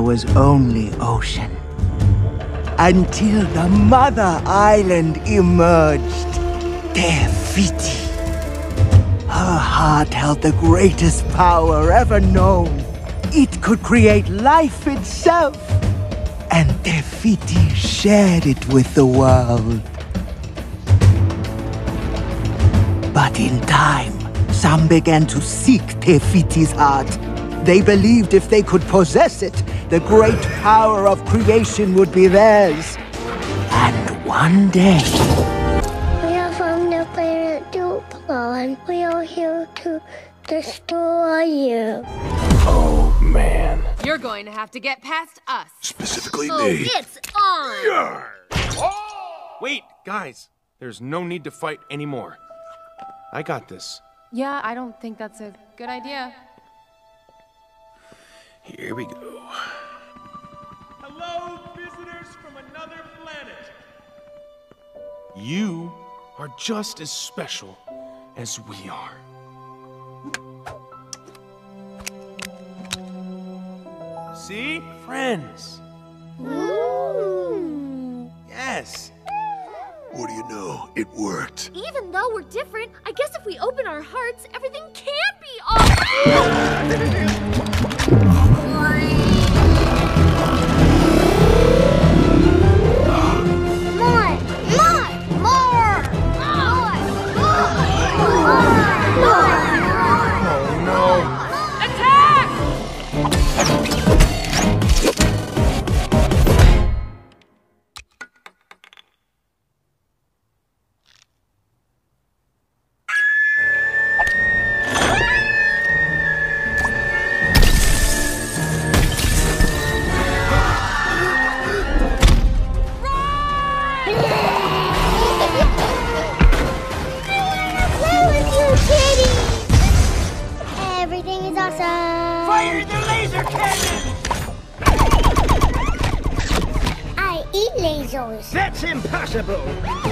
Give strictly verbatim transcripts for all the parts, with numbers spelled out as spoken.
was only ocean. Until the mother island emerged, Te Fiti. Her heart held the greatest power ever known. It could create life itself. And Te Fiti shared it with the world. But in time, some began to seek Te Fiti's heart. They believed if they could possess it, the great power of creation would be theirs. And one day... We are from the planet Duplo, and we are here to destroy you. Oh, man. You're going to have to get past us. Specifically oh, me. It's on! Yarr. Oh! Wait, guys. There's no need to fight anymore. I got this. Yeah, I don't think that's a good idea. Here we go. Hello, visitors from another planet. You are just as special as we are. See? Friends. Ooh. Yes. What do you know? It worked. Even though we're different, I guess if we open our hearts, everything can be awesome. Everything is awesome. Fire the laser cannon! I eat lasers. That's impossible.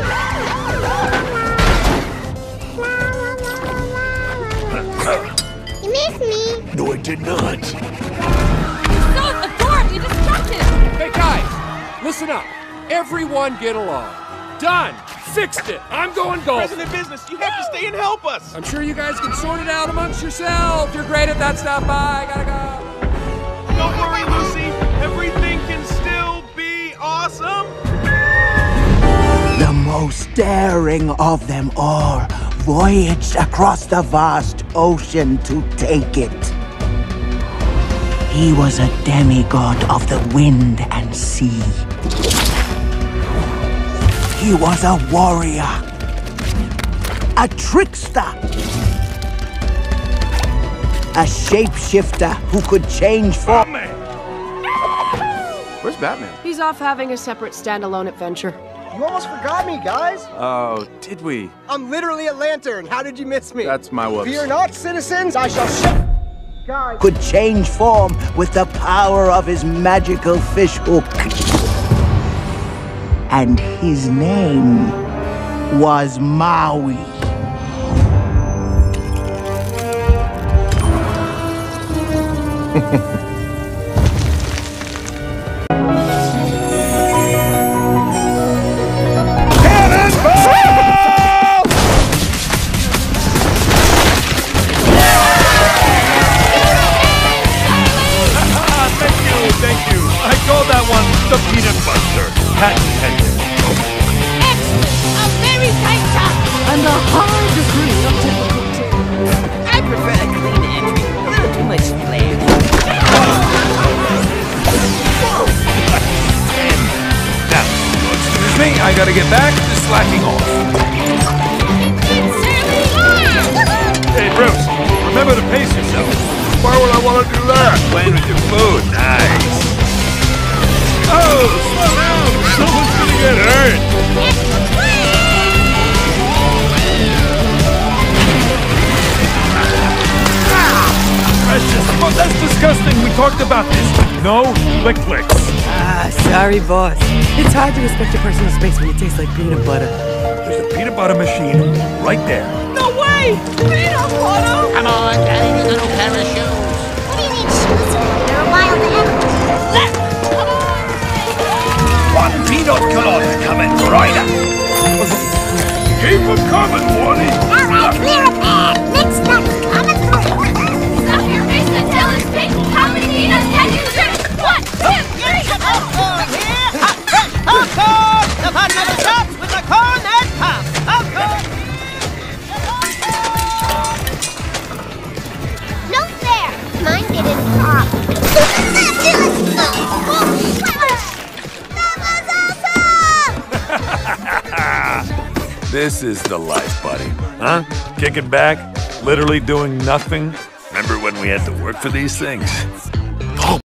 You missed me. No, I did not. So adorably destructive! Hey guys, listen up. Everyone get along. Done. Fixed it. I'm going golf. President Business, you have to stay and help us. I'm sure you guys can sort it out amongst yourselves. You're great at that stuff. Bye. Gotta go. Don't worry, Lucy. Everything can still be awesome. The most daring of them all voyaged across the vast ocean to take it. He was a demigod of the wind and sea. He was a warrior, a trickster, a shapeshifter who could change form. Where's Batman? He's off having a separate standalone adventure. You almost forgot me, guys. Oh, did we? I'm literally a lantern. How did you miss me? That's my whoops. Fear not, citizens. I shall ship. Guys. Could change form with the power of his magical fishhook. And his name was Maui. The Peanut Buster, patent pending. Excellent! A very tight top! And a high degree of difficulty. I prefer a clean entry. A little too much flavor. Now, excuse me, I gotta get back to slacking off. Hey, Bruce, remember to pace yourself. Why would I want to do that? Playing with your food, nice. Oh, slow down! Someone's gonna get hurt! Precious! Oh, that's disgusting! We talked about this! No lick licks! Ah, sorry, boss. It's hard to respect your personal space when you taste like peanut butter. There's a peanut butter machine right there. No way! Peanut butter! Come on, tiny little pair of shoes. What do you mean shoes? They're a wild animal. One peanut color coming right up. Keep them coming, Wally. All right, clear up there. Next stop, coming through. Stop your face and tell us, Pink. How many peanuts can you drink? One, two, three. Popcorn here. Hot, fresh popcorn. The fun never stops with the corn that pops. Popcorn. No fair. Mine didn't pop. This is the life, buddy. Huh? Kicking back, literally doing nothing. Remember when we had to work for these things?